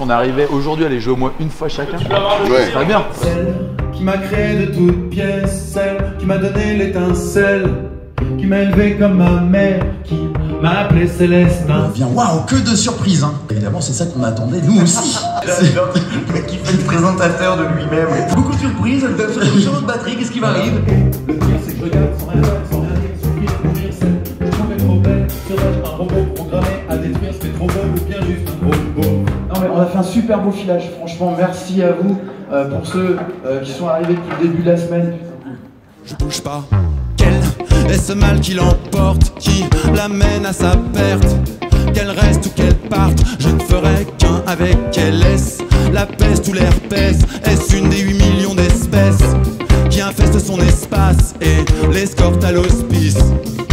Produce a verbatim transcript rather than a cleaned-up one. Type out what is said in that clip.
on arrivait aujourd'hui à les jouer au moins une fois chacun. Ouais. Très bien. Celle qui m'a créé de toutes pièces, celle qui m'a donné l'étincelle, qui m'a élevé comme ma mère, qui m'a appelé Célestin. Bien, waouh, que de surprises, hein. Évidemment, c'est ça qu'on attendait, nous aussi. Le mec qui fait le présentateur de lui-même. Beaucoup de surprises, elle donne sur notre batterie, qu'est-ce qui m'arrive? Le pire, c'est que je regarde sans rien faire, sans rien dire, soupir, mourir seul. Je trouvais trop belle, serais-je un robot programmé à détruire, c'était trop beau ou bien juste un robot? Non mais on a fait un super beau filage, franchement merci à vous euh, pour ceux euh, qui sont arrivés depuis le début de la semaine. Je bouge pas. Quel est ce mal qui l'emporte, qui l'amène à sa perte? Qu'elle reste ou qu'elle parte, je ne ferai qu'un avec elle. Est-ce la peste ou l'herpès? Est-ce une des huit millions d'espèces qui infestent son espace et l'escorte à l'hospice?